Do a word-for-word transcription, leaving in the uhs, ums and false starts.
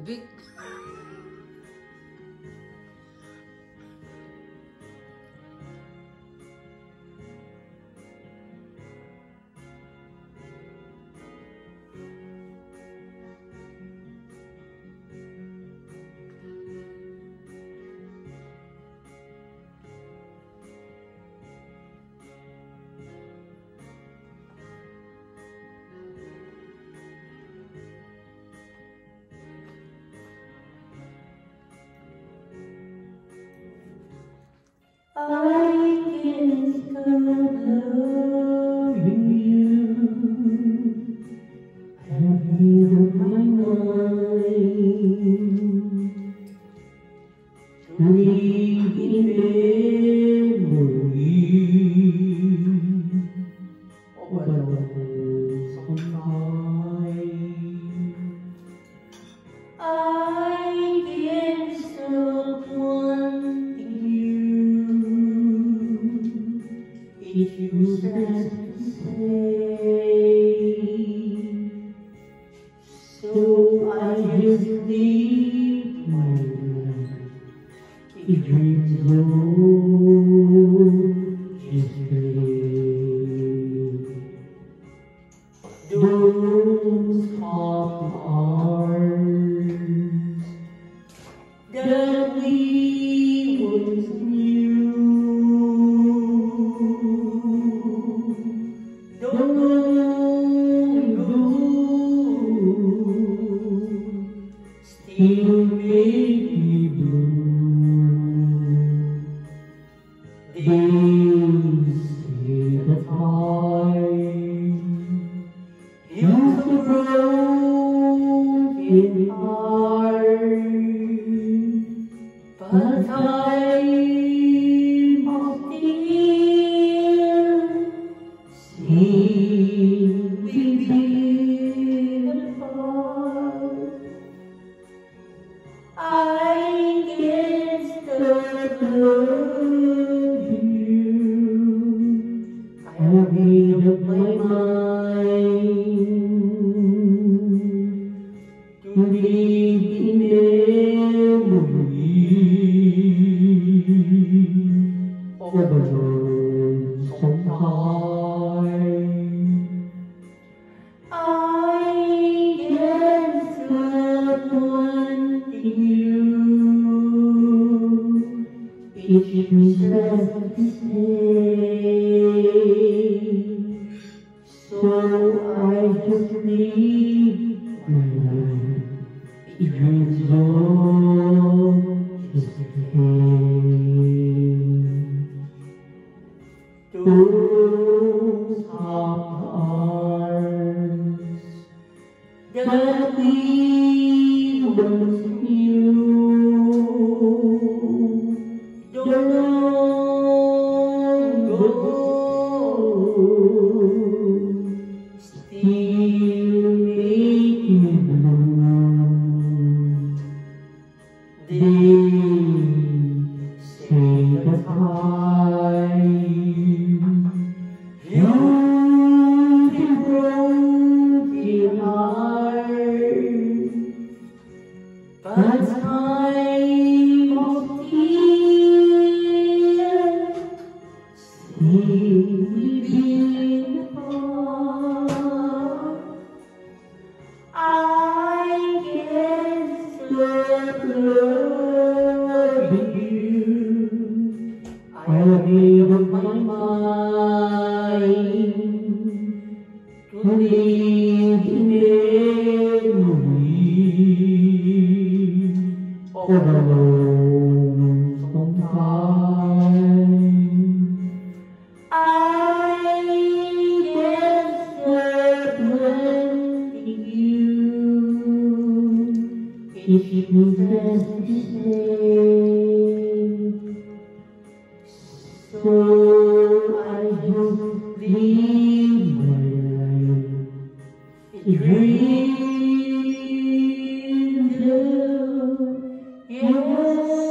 big. I can't stop loving you. I've made up my mind to live in memory of a lonesome time. I can't stop wanting you. It's useless to say, so I just live my life in dreams of yesterday. Those soft arms that we once knew don't go, still make me blue. They say that time heals a broken heart, but time must heal. See, we've been apart. I can't stop loving you. I have made up my mind to live in memory of a lonesome time. I can't stop wanting you. It's useless to say, so I just live my life in dreams of yesterday. Those soft arms that we once knew don't go, still make me blue. They say that time heals a broken heart, but time must heal. See, we've been apart. I can't stop loving you. I have made up my mind to live in memory of a lonesome time. I can't stop wanting you. It's useless to say, so I just live my life in dreams of yesterday.